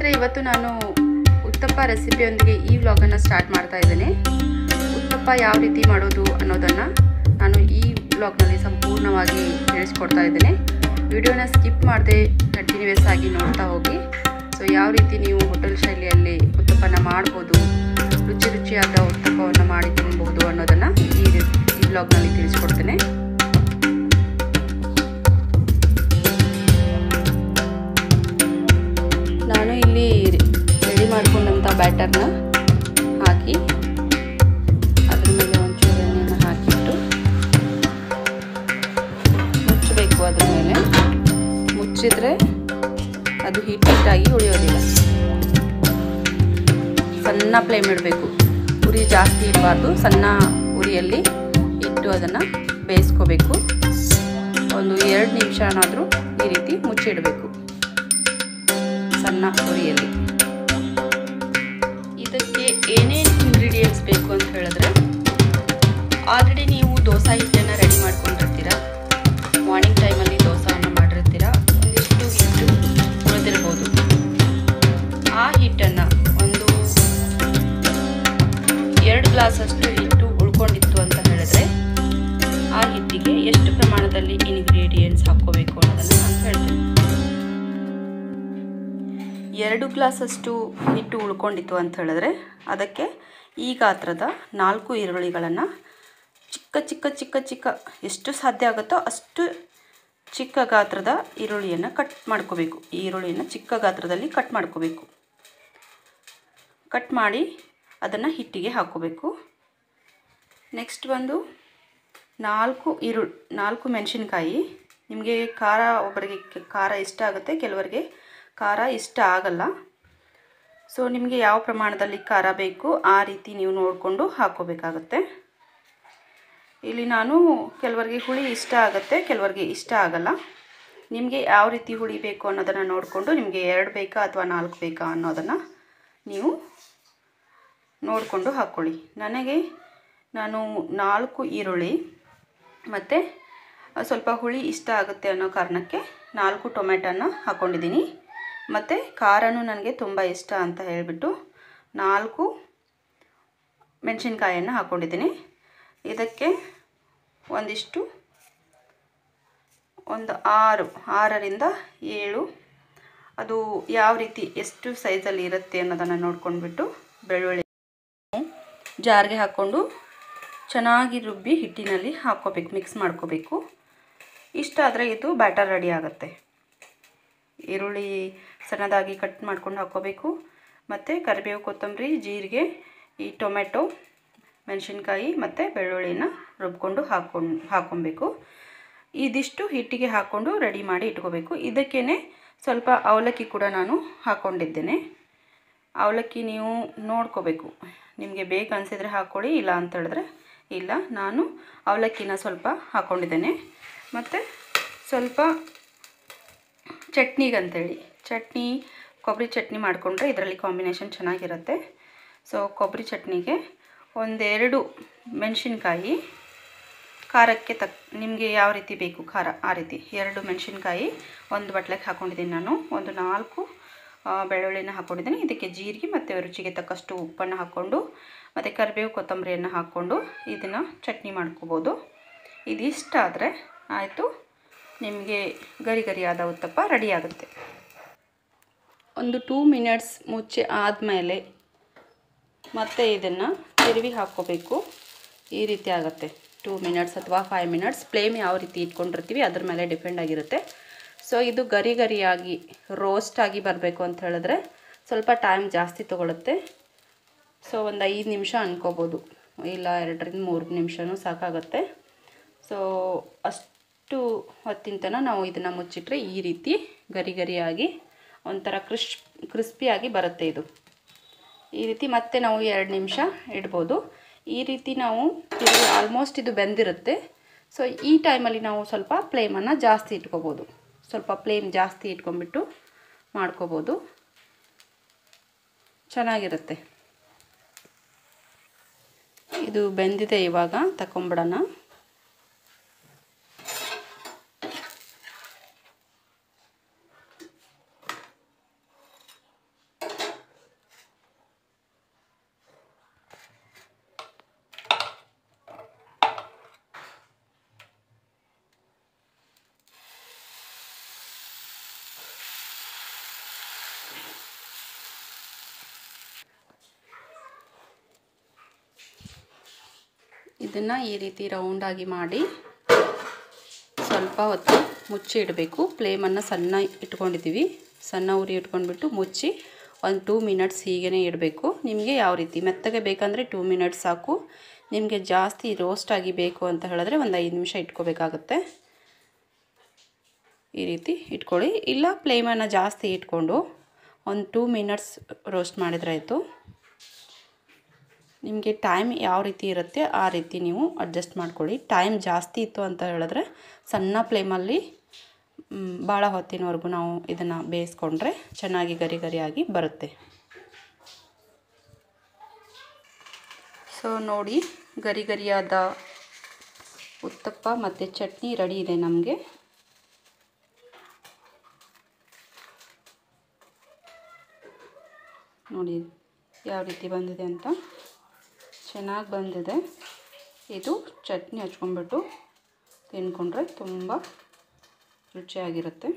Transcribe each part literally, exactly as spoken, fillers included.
ಸ್ನೇಹಿತರೆ, ಇವತ್ತು ನಾನು ಉತ್ತಪ್ಪ ರೆಸಿಪಿಯೊಂದಿಗೆ ಈ ವ್ಲಾಗನ್ನು ಸ್ಟಾರ್ಟ್ ಮಾಡ್ತಾ ಇದ್ದೇನೆ. ಉತ್ತಪ್ಪ ಯಾವ ರೀತಿ ಮಾಡೋದು ಅನ್ನೋದನ್ನು ನಾನು ಈ ವ್ಲಾಗ್ನಲ್ಲಿ ಸಂಪೂರ್ಣವಾಗಿ ತಿಳಿಸ್ಕೊಡ್ತಾ ಇದ್ದೇನೆ. ವಿಡಿಯೋನ ಸ್ಕಿಪ್ ಮಾಡದೆ ಕಂಟಿನ್ಯೂಯಸ್ ಆಗಿ ನೋಡ್ತಾ ಹೋಗಿ. ಸೊ ಯಾವ ರೀತಿ ನೀವು ಹೋಟೆಲ್ ಶೈಲಿಯಲ್ಲಿ ಉತ್ತಪ್ಪನ ಮಾಡ್ಬೋದು, ರುಚಿ ರುಚಿಯಾದ ಉತ್ತಪ್ಪವನ್ನು ಮಾಡಿ ತಿನ್ಬೋದು ಅನ್ನೋದನ್ನು ಈ ಈ ವ್ಲಾಗ್ನಲ್ಲಿ ತಿಳಿಸ್ಕೊಡ್ತೇನೆ. ನಾನು ಇಲ್ಲಿ ರೆಡಿ ಮಾಡಿಕೊಂಡಂಥ ಬ್ಯಾಟರ್ನ ಹಾಕಿ ಅದ್ರ ಮೇಲೆ ಒಂಚೂರು ಎಣ್ಣೆಯನ್ನು ಹಾಕಿಟ್ಟು ಮುಚ್ಚಬೇಕು. ಅದ್ರ ಮೇಲೆ ಮುಚ್ಚಿದ್ರೆ ಅದು ಹಿಟ್ ಹಿಟ್ಟಾಗಿ ಉಳಿಯೋದಿಲ್ಲ. ಸಣ್ಣ ಫ್ಲೇಮ್ ಇಡಬೇಕು, ಉರಿ ಜಾಸ್ತಿ ಇಡಬಾರ್ದು. ಸಣ್ಣ ಉರಿಯಲ್ಲಿ ಇಟ್ಟು ಅದನ್ನು ಬೇಯಿಸ್ಕೋಬೇಕು. ಒಂದು ಎರಡು ನಿಮಿಷನಾದರೂ ಈ ರೀತಿ ಮುಚ್ಚಿಡಬೇಕು ಸಣ್ಣ ಉರಿಯಲ್ಲಿ. ಇದಕ್ಕೆ ಏನೇನು ಇಂಗ್ರೀಡಿಯೆಂಟ್ಸ್ ಬೇಕು ಅಂತ ಹೇಳಿದ್ರೆ, ಆಲ್ರೆಡಿ ನೀವು ದೋಸೆ ಹಿಟ್ಟನ್ನು ರೆಡಿ ಮಾಡ್ಕೊಂಡಿರ್ತೀರ. ಮಾರ್ನಿಂಗ್ ಟೈಮಲ್ಲಿ ದೋಸೆಯನ್ನು ಮಾಡಿರ್ತೀರ. ಒಂದಿಷ್ಟು ಹಿಟ್ಟು ಉಳಿದಿರ್ಬೋದು. ಆ ಹಿಟ್ಟನ್ನು ಒಂದು ಎರಡು ಗ್ಲಾಸಷ್ಟು ಹಿಟ್ಟು ಉಳ್ಕೊಂಡಿತ್ತು ಅಂತ ಹೇಳಿದ್ರೆ, ಆ ಹಿಟ್ಟಿಗೆ ಎಷ್ಟು ಪ್ರಮಾಣದಲ್ಲಿ ಇಂಗ್ರೀಡಿಯೆಂಟ್ಸ್ ಹಾಕ್ಕೋಬೇಕು ಅನ್ನೋದನ್ನು ನಾನು ಹೇಳ್ತೇನೆ. ಎರಡು ಗ್ಲಾಸಷ್ಟು ಹಿಟ್ಟು ಉಳ್ಕೊಂಡಿತ್ತು ಅಂತ ಹೇಳಿದ್ರೆ, ಅದಕ್ಕೆ ಈ ಗಾತ್ರದ ನಾಲ್ಕು ಈರುಳ್ಳಿಗಳನ್ನು ಚಿಕ್ಕ ಚಿಕ್ಕ ಚಿಕ್ಕ ಚಿಕ್ಕ ಎಷ್ಟು ಸಾಧ್ಯ ಆಗುತ್ತೋ ಅಷ್ಟು ಚಿಕ್ಕ ಗಾತ್ರದ ಈರುಳ್ಳಿಯನ್ನು ಕಟ್ ಮಾಡ್ಕೋಬೇಕು. ಈ ಈರುಳ್ಳಿಯನ್ನು ಚಿಕ್ಕ ಗಾತ್ರದಲ್ಲಿ ಕಟ್ ಮಾಡ್ಕೋಬೇಕು. ಕಟ್ ಮಾಡಿ ಅದನ್ನು ಹಿಟ್ಟಿಗೆ ಹಾಕ್ಕೋಬೇಕು. ನೆಕ್ಸ್ಟ್ ಬಂದು ನಾಲ್ಕು ಈರುಳ್ಳಿ ನಾಲ್ಕು ಮೆಣಸಿನ್ಕಾಯಿ. ನಿಮಗೆ ಖಾರ, ಒಬ್ಬರಿಗೆ ಖಾರ ಇಷ್ಟ ಆಗುತ್ತೆ, ಕೆಲವರಿಗೆ ಖಾರ ಇಷ್ಟ ಆಗಲ್ಲ. ಸೊ ನಿಮಗೆ ಯಾವ ಪ್ರಮಾಣದಲ್ಲಿ ಖಾರ ಬೇಕು ಆ ರೀತಿ ನೀವು ನೋಡಿಕೊಂಡು ಹಾಕ್ಕೋಬೇಕಾಗತ್ತೆ. ಇಲ್ಲಿ ನಾನು ಕೆಲವರಿಗೆ ಹುಳಿ ಇಷ್ಟ ಆಗುತ್ತೆ, ಕೆಲವರಿಗೆ ಇಷ್ಟ ಆಗಲ್ಲ. ನಿಮಗೆ ಯಾವ ರೀತಿ ಹುಳಿ ಬೇಕು ಅನ್ನೋದನ್ನು ನೋಡಿಕೊಂಡು, ನಿಮಗೆ ಎರಡು ಬೇಕಾ ಅಥವಾ ನಾಲ್ಕು ಬೇಕಾ ಅನ್ನೋದನ್ನು ನೀವು ನೋಡಿಕೊಂಡು ಹಾಕ್ಕೊಳ್ಳಿ. ನನಗೆ ನಾನು ನಾಲ್ಕು ಈರುಳ್ಳಿ ಮತ್ತು ಸ್ವಲ್ಪ ಹುಳಿ ಇಷ್ಟ ಆಗುತ್ತೆ ಅನ್ನೋ ಕಾರಣಕ್ಕೆ ನಾಲ್ಕು ಟೊಮೆಟೊನ ಹಾಕ್ಕೊಂಡಿದ್ದೀನಿ. ಮತ್ತು ಖಾರನೂ ನನಗೆ ತುಂಬ ಇಷ್ಟ ಅಂತ ಹೇಳಿಬಿಟ್ಟು ನಾಲ್ಕು ಮೆಣಸಿನ್ಕಾಯನ್ನು ಹಾಕ್ಕೊಂಡಿದ್ದೀನಿ. ಇದಕ್ಕೆ ಒಂದಿಷ್ಟು ಒಂದು ಆರು ಆರರಿಂದ ಏಳು, ಅದು ಯಾವ ರೀತಿ ಎಷ್ಟು ಸೈಜಲ್ಲಿ ಇರುತ್ತೆ ಅನ್ನೋದನ್ನು ನೋಡ್ಕೊಂಡ್ಬಿಟ್ಟು ಬೆಳ್ಳುಳ್ಳಿ ಜಾರ್ಗೆ ಹಾಕ್ಕೊಂಡು ಚೆನ್ನಾಗಿ ರುಬ್ಬಿ ಹಿಟ್ಟಿನಲ್ಲಿ ಹಾಕ್ಕೋಬೇಕು, ಮಿಕ್ಸ್ ಮಾಡ್ಕೋಬೇಕು. ಇಷ್ಟ ಆದರೆ ಇದು ಬ್ಯಾಟರ್ ರೆಡಿ ಆಗುತ್ತೆ. ಈರುಳ್ಳಿ ಸಣ್ಣದಾಗಿ ಕಟ್ ಮಾಡ್ಕೊಂಡು ಹಾಕ್ಕೋಬೇಕು. ಮತ್ತು ಕರಿಬೇವು, ಕೊತ್ತಂಬರಿ, ಜೀರಿಗೆ, ಈ ಟೊಮೆಟೊ, ಮೆಣಸಿನ್ಕಾಯಿ ಮತ್ತು ಬೆಳ್ಳುಳ್ಳಿನ ರುಬ್ಕೊಂಡು ಹಾಕ್ಕೊಂಡು ಹಾಕ್ಕೊಬೇಕು. ಇದಿಷ್ಟು ಹಿಟ್ಟಿಗೆ ಹಾಕ್ಕೊಂಡು ರೆಡಿ ಮಾಡಿ ಇಟ್ಕೋಬೇಕು. ಇದಕ್ಕೇ ಸ್ವಲ್ಪ ಅವಲಕ್ಕಿ ಕೂಡ ನಾನು ಹಾಕ್ಕೊಂಡಿದ್ದೇನೆ. ಅವಲಕ್ಕಿ ನೀವು ನೋಡ್ಕೋಬೇಕು, ನಿಮಗೆ ಬೇಕು ಅನಿಸಿದರೆ ಹಾಕ್ಕೊಳ್ಳಿ, ಇಲ್ಲ ಅಂತ ಹೇಳಿದ್ರೆ ಇಲ್ಲ. ನಾನು ಅವಲಕ್ಕಿನ ಸ್ವಲ್ಪ ಹಾಕ್ಕೊಂಡಿದ್ದೇನೆ. ಮತ್ತು ಸ್ವಲ್ಪ ಚಟ್ನಿಗಂತೇಳಿ ಚಟ್ನಿ ಕೊಬ್ಬರಿ ಚಟ್ನಿ ಮಾಡಿಕೊಂಡ್ರೆ ಇದರಲ್ಲಿ ಕಾಂಬಿನೇಷನ್ ಚೆನ್ನಾಗಿರುತ್ತೆ. ಸೊ ಕೊಬ್ಬರಿ ಚಟ್ನಿಗೆ ಒಂದೆರಡು ಮೆಣಸಿನ್ಕಾಯಿ, ಖಾರಕ್ಕೆ ತಕ್ಕ ನಿಮಗೆ ಯಾವ ರೀತಿ ಬೇಕು ಖಾರ ಆ ರೀತಿ ಎರಡು ಮೆಣಸಿನ್ಕಾಯಿ ಒಂದು ಬಟ್ಲಿಗೆ ಹಾಕ್ಕೊಂಡಿದ್ದೀನಿ ನಾನು. ಒಂದು ನಾಲ್ಕು ಬೆಳ್ಳುಳ್ಳಿನ ಹಾಕ್ಕೊಂಡಿದ್ದೀನಿ. ಇದಕ್ಕೆ ಜೀರಿಗೆ ಮತ್ತು ರುಚಿಗೆ ತಕ್ಕಷ್ಟು ಉಪ್ಪನ್ನು ಹಾಕ್ಕೊಂಡು ಮತ್ತು ಕರಿಬೇವು, ಕೊತ್ತಂಬರಿಯನ್ನು ಹಾಕ್ಕೊಂಡು ಇದನ್ನು ಚಟ್ನಿ ಮಾಡ್ಕೋಬೋದು. ಇದಿಷ್ಟ ಆದರೆ ಆಯಿತು, ನಿಮಗೆ ಗರಿ ಗರಿಯಾದ ಉತ್ತಪ್ಪ ರೆಡಿ ಆಗುತ್ತೆ. ಒಂದು ಟೂ ಮಿನಿಟ್ಸ್ ಮುಚ್ಚಿ ಆದಮೇಲೆ ಮತ್ತೆ ಇದನ್ನು ತಿರುವಿ ಹಾಕ್ಕೋಬೇಕು. ಈ ರೀತಿ ಆಗುತ್ತೆ. ಟೂ ಮಿನಿಟ್ಸ್ ಅಥವಾ ಫೈವ್ ಮಿನಿಟ್ಸ್ ಫ್ಲೇಮ್ ಯಾವ ರೀತಿ ಇಟ್ಕೊಂಡಿರ್ತೀವಿ ಅದ್ರ ಮೇಲೆ ಡಿಪೆಂಡ್ ಆಗಿರುತ್ತೆ. ಸೊ ಇದು ಗರಿ ಗರಿಯಾಗಿ ರೋಸ್ಟ್ ಆಗಿ ಬರಬೇಕು ಅಂತ ಹೇಳಿದ್ರೆ ಸ್ವಲ್ಪ ಟೈಮ್ ಜಾಸ್ತಿ ತೊಗೊಳುತ್ತೆ. ಸೊ ಒಂದು ಐದು ನಿಮಿಷ ಅನ್ಕೋಬೋದು, ಇಲ್ಲ ಎರಡರಿಂದ ಮೂರು ನಿಮಿಷವೂ ಸಾಕಾಗುತ್ತೆ. ಸೊ ಅಷ್ಟು ಹೊತ್ತಿನ ತನಕ ನಾವು ಇದನ್ನು ಮುಚ್ಚಿಟ್ರೆ ಈ ರೀತಿ ಗರಿ ಗರಿಯಾಗಿ ಒಂಥರ ಕ್ರಿಶ್ ಕ್ರಿಸ್ಪಿಯಾಗಿ ಬರುತ್ತೆ ಇದು. ಈ ರೀತಿ ಮತ್ತೆ ನಾವು ಎರಡು ನಿಮಿಷ ಇಡ್ಬೋದು. ಈ ರೀತಿ ನಾವು ಆಲ್ಮೋಸ್ಟ್ ಇದು ಬೆಂದಿರುತ್ತೆ. ಸೊ ಈ ಟೈಮಲ್ಲಿ ನಾವು ಸ್ವಲ್ಪ ಫ್ಲೇಮನ್ನು ಜಾಸ್ತಿ ಇಟ್ಕೋಬೋದು. ಸ್ವಲ್ಪ ಫ್ಲೇಮ್ ಜಾಸ್ತಿ ಇಟ್ಕೊಂಡ್ಬಿಟ್ಟು ಮಾಡ್ಕೋಬೋದು, ಚೆನ್ನಾಗಿರುತ್ತೆ. ಇದು ಬೆಂದಿದೆ, ಇವಾಗ ತಗೊಂಬಿಡೋಣ. ಇದನ್ನು ಈ ರೀತಿ ರೌಂಡಾಗಿ ಮಾಡಿ ಸ್ವಲ್ಪ ಹೊತ್ತು ಮುಚ್ಚಿ ಇಡಬೇಕು. ಫ್ಲೇಮನ್ನು ಸಣ್ಣ ಇಟ್ಕೊಂಡಿದ್ದೀವಿ, ಸಣ್ಣ ಉರಿ ಇಟ್ಕೊಂಡ್ಬಿಟ್ಟು ಮುಚ್ಚಿ ಒಂದು ಟೂ ಮಿನಿಟ್ಸ್ ಹೀಗೇ ಇಡಬೇಕು. ನಿಮಗೆ ಯಾವ ರೀತಿ ಮೆತ್ತಗೆ ಬೇಕಂದರೆ ಟೂ ಮಿನಿಟ್ಸ್ ಸಾಕು. ನಿಮಗೆ ಜಾಸ್ತಿ ರೋಸ್ಟಾಗಿ ಬೇಕು ಅಂತ ಹೇಳಿದ್ರೆ ಒಂದು ಐದು ನಿಮಿಷ ಇಟ್ಕೋಬೇಕಾಗತ್ತೆ. ಈ ರೀತಿ ಇಟ್ಕೊಳ್ಳಿ. ಇಲ್ಲ ಫ್ಲೇಮನ್ನು ಜಾಸ್ತಿ ಇಟ್ಕೊಂಡು ಒಂದು ಟೂ ಮಿನಿಟ್ಸ್ ರೋಸ್ಟ್ ಮಾಡಿದ್ರೆ ಆಯಿತು. ನಿಮಗೆ ಟೈಮ್ ಯಾವ ರೀತಿ ಇರುತ್ತೆ ಆ ರೀತಿ ನೀವು ಅಡ್ಜಸ್ಟ್ ಮಾಡ್ಕೊಳ್ಳಿ. ಟೈಮ್ ಜಾಸ್ತಿ ಇತ್ತು ಅಂತ ಹೇಳಿದ್ರೆ ಸಣ್ಣ ಫ್ಲೇಮಲ್ಲಿ ಭಾಳ ಹೊತ್ತಿನವರೆಗೂ ನಾವು ಇದನ್ನು ಬೇಯಿಸ್ಕೊಂಡ್ರೆ ಚೆನ್ನಾಗಿ ಗರಿ ಗರಿಯಾಗಿ ಬರುತ್ತೆ. ಸೊ ನೋಡಿ, ಗರಿ ಗರಿಯಾದ ಉತ್ತಪ್ಪ ಮತ್ತು ಚಟ್ನಿ ರೆಡಿ ಇದೆ ನಮಗೆ. ನೋಡಿ ಯಾವ ರೀತಿ ಬಂದಿದೆ ಅಂತ, ಚೆನ್ನಾಗಿ ಬಂದಿದೆ. ಇದು ಚಟ್ನಿ ಹಚ್ಕೊಂಡ್ಬಿಟ್ಟು ತಿನ್ಕೊಂಡ್ರೆ ತುಂಬ ರುಚಿಯಾಗಿರುತ್ತೆ.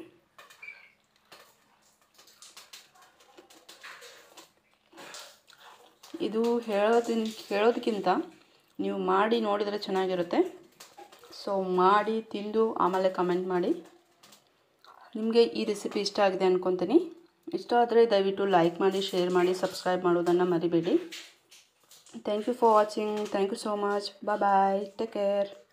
ಇದು ಹೇಳೋದಿನ್ ಹೇಳೋದಕ್ಕಿಂತ ನೀವು ಮಾಡಿ ನೋಡಿದರೆ ಚೆನ್ನಾಗಿರುತ್ತೆ. ಸೊ ಮಾಡಿ ತಿಂದು ಆಮೇಲೆ ಕಮೆಂಟ್ ಮಾಡಿ. ನಿಮಗೆ ಈ ರೆಸಿಪಿ ಇಷ್ಟ ಆಗಿದೆ ಅಂದ್ಕೊತೀನಿ. ಇಷ್ಟ ಆದರೆ ದಯವಿಟ್ಟು ಲೈಕ್ ಮಾಡಿ, ಶೇರ್ ಮಾಡಿ, ಸಬ್ಸ್ಕ್ರೈಬ್ ಮಾಡೋದನ್ನು ಮರಿಬೇಡಿ. Thank you for watching. Thank you so much. Bye bye. Take care.